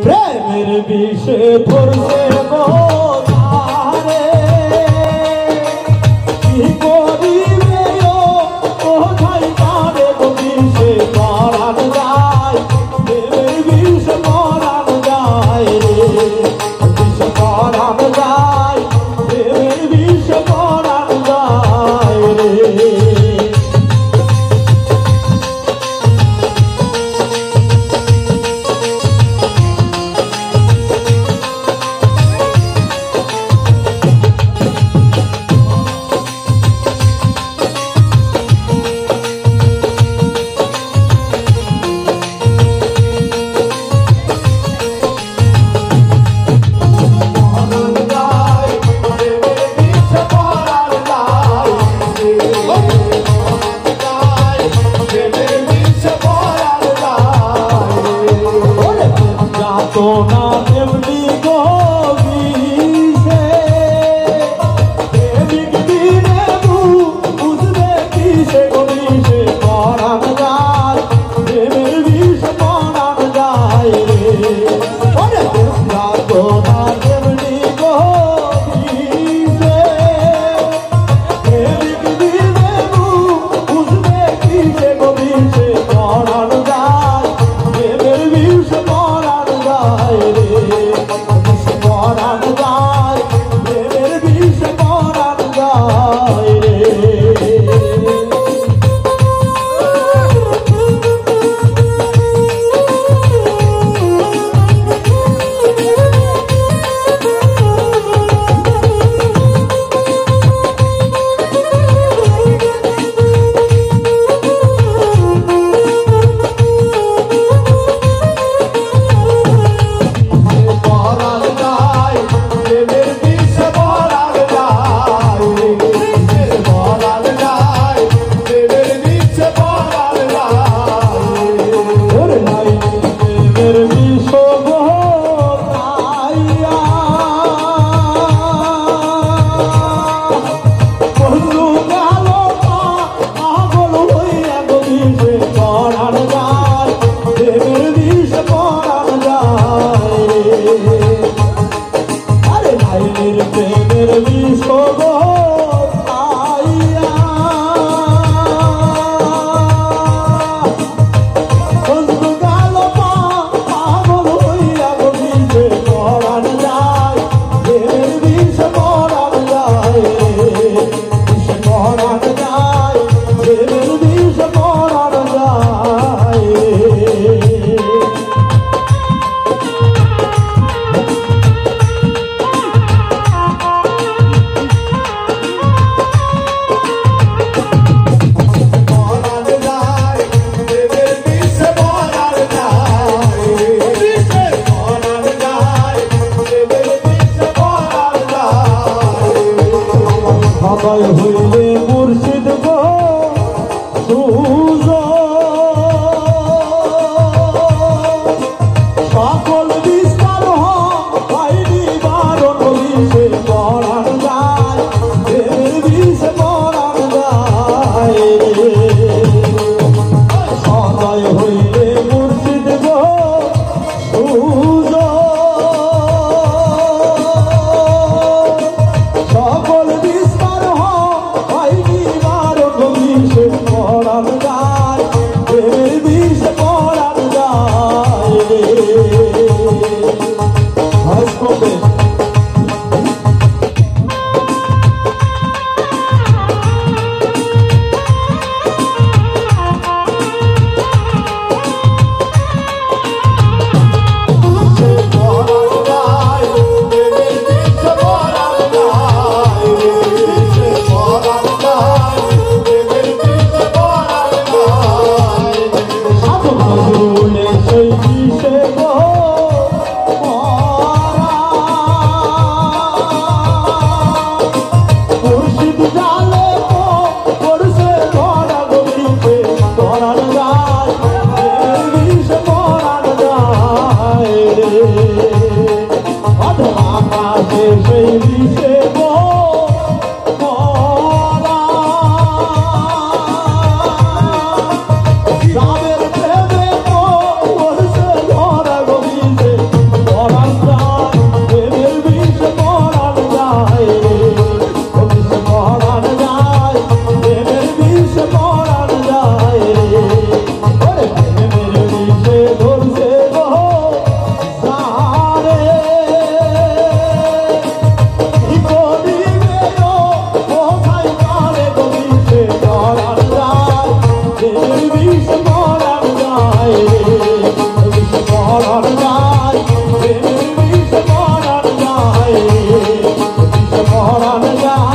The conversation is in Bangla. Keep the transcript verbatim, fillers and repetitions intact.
প্রেমের বিষে ধরছে বোধারে কি করিবে ও কোথায় পারে বিষে পরাণ যায় প্রেমের বিষে পরাণ যায় রে বিষে পরাণ যায় প্রেমের বিষে পরাণ যায় রে तो ना देवली को विषे देवी गिने तू उसने किसे को विषे परान जाए देवी विषे परान जाए अरे ना तो ना देवली को विषे देवी गिने तू उसने किसे को विषे परान जाए देवी विषे परान जाए रे विष परान जाए प्रेमेर विष परान जाए रे সবাই হইলে মুর্শিদ গো সুজ সকল বিস্তার হয়নি বারণ বিষে পরাণ যায় প্রেমের বিষে পরাণ যায় সবাই হইলে মুর্শিদ গো সুজ সকল বিস্তার পরাণ যায় প্রেমের বিষ পরাণ যায় রে পরাণ যায়